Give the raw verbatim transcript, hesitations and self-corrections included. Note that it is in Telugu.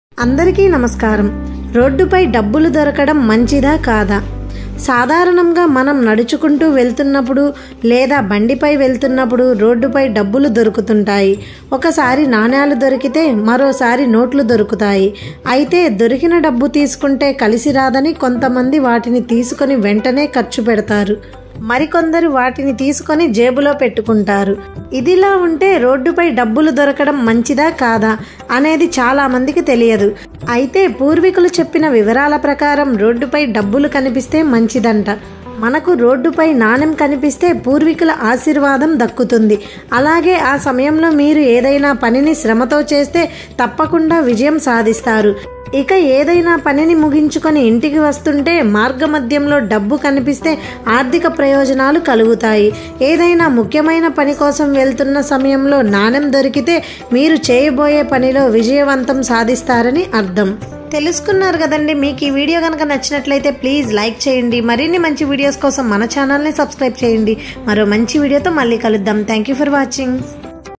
అందరికీ నమస్కారం. రోడ్డుపై డబ్బులు దొరకడం మంచిదా కాదా? సాధారణంగా మనం నడుచుకుంటూ వెళ్తున్నప్పుడు లేదా బండిపై వెళ్తున్నప్పుడు రోడ్డుపై డబ్బులు దొరుకుతుంటాయి. ఒకసారి నాణేలు దొరికితే మరోసారి నోట్లు దొరుకుతాయి. అయితే దొరికిన డబ్బు తీసుకుంటే కలిసి రాదని కొంతమంది వాటిని తీసుకొని వెంటనే ఖర్చు పెడతారు. మరికొందరు వాటిని తీసుకొని జేబులో పెట్టుకుంటారు. ఇదిలా ఉంటే రోడ్డుపై డబ్బులు దొరకడం మంచిదా కాదా అనేది చాలా మందికి తెలియదు. అయితే పూర్వీకులు చెప్పిన వివరాల ప్రకారం రోడ్డుపై డబ్బులు కనిపిస్తే మంచిదంట. మనకు రోడ్డుపై నాణెం కనిపిస్తే పూర్వీకుల ఆశీర్వాదం దక్కుతుంది. అలాగే ఆ సమయంలో మీరు ఏదైనా పనిని శ్రమతో చేస్తే తప్పకుండా విజయం సాధిస్తారు. ఇక ఏదైనా పనిని ముగించుకొని ఇంటికి వస్తుంటే మార్గమధ్యంలో డబ్బు కనిపిస్తే ఆర్థిక ప్రయోజనాలు కలుగుతాయి. ఏదైనా ముఖ్యమైన పని కోసం వెళ్తున్న సమయంలో నాణెం దొరికితే మీరు చేయబోయే పనిలో విజయవంతం సాధిస్తారని అర్థం. తెలుసుకున్నారు కదండి. మీకు ఈ వీడియో కనుక నచ్చినట్లయితే ప్లీజ్ లైక్ చేయండి. మరిన్ని మంచి వీడియోస్ కోసం మన ఛానల్ని సబ్స్క్రైబ్ చేయండి. మరో మంచి వీడియోతో మళ్ళీ కలుద్దాం. Thank you for watching.